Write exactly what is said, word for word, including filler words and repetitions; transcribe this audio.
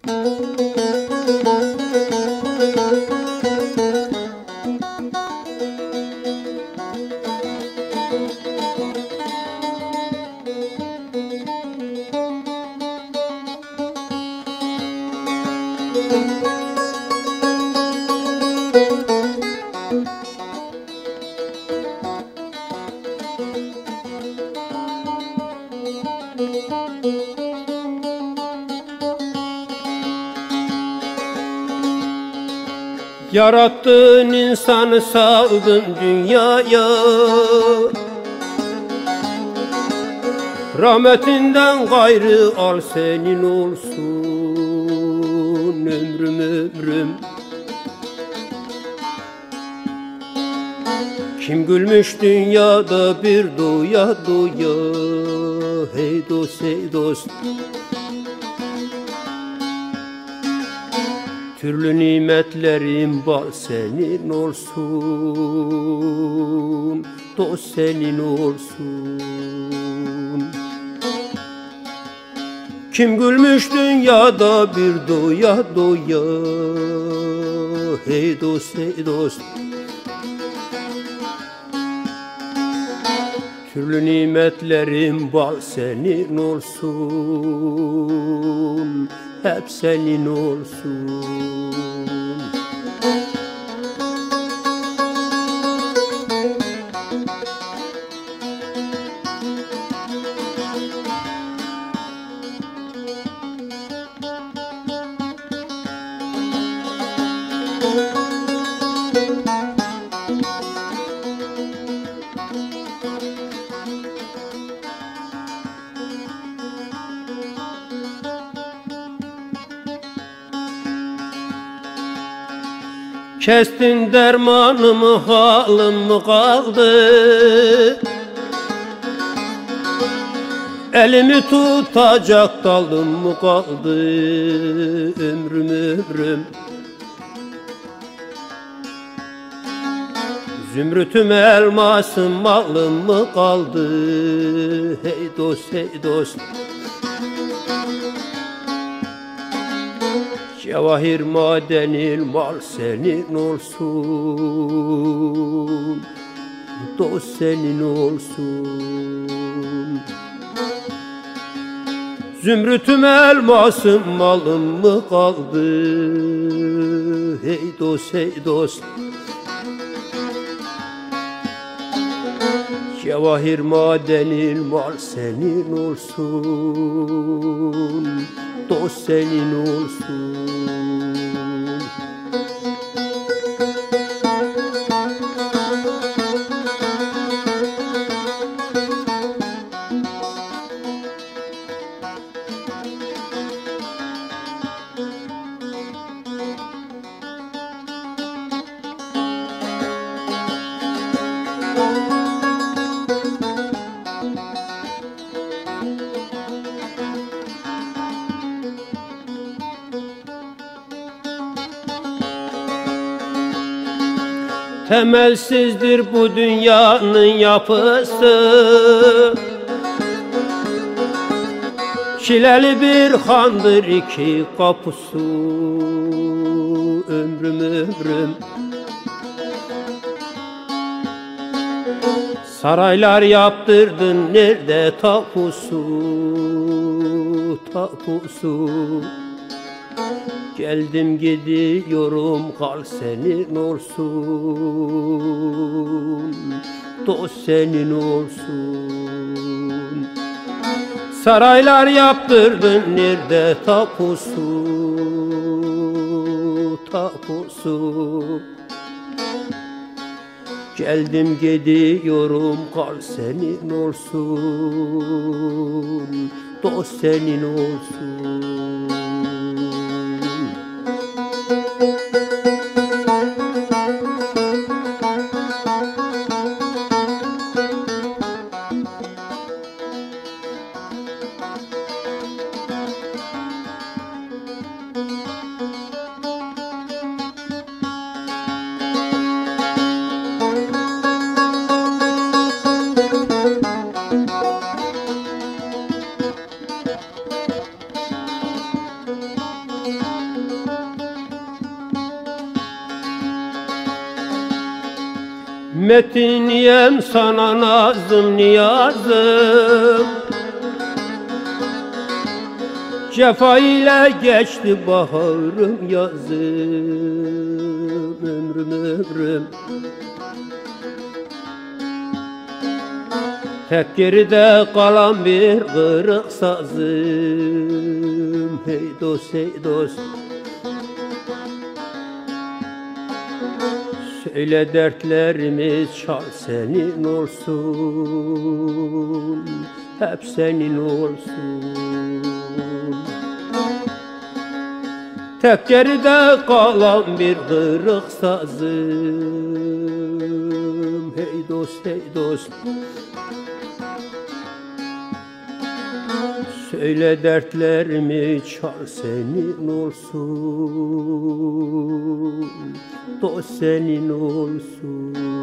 Yarattığın insanı saldın dünyaya, rahmetinden gayrı al senin olsun ömrüm ömrüm. Kim gülmüş dünyada bir doya doya, hey dost hey dost. Türlü nimetlerin bal senin olsun, dost senin olsun. Kim gülmüş dünyada bir doya doya, hey dost hey dost. Türlü nimetlerin bal senin olsun, hep senin olsun. Kestin dermanımı, halim mi kaldı? Elimi tutacak dalım mı kaldı? Ömrüm ömrüm. Zümrütüm elmasım, malım mı kaldı? Hey dost hey dost. Cevahir madenil mal senin olsun, dost senin olsun. Zümrütüm elmasım, malım mı kaldı? Hey dost hey dost. Cevahir madenil mal senin olsun, dost senin olsun. Temelsizdir bu dünyanın yapısı, çileli bir handır iki kapısı. Ömrüm ömrüm. Saraylar yaptırdın, nerede tapusu, tapusu. Geldim gidiyorum, kal senin olsun, dost senin olsun. Saraylar yaptırdın, nerede tapusu, tapusu. Geldim gidiyorum, kal senin olsun, dost senin olsun. Metiniyem sana nazım niyazım, cefa ile geçti baharım yazım, ömrüm ömrüm. Tek geride kalan bir kırık sazım, hey dost hey dost. Söyle dertlerimiz çal senin olsun, hep senin olsun. Tek geride kalan bir kırık sazım, hey dost hey dost. Söyle dertlerimi çal senin olsun, dost senin olsun.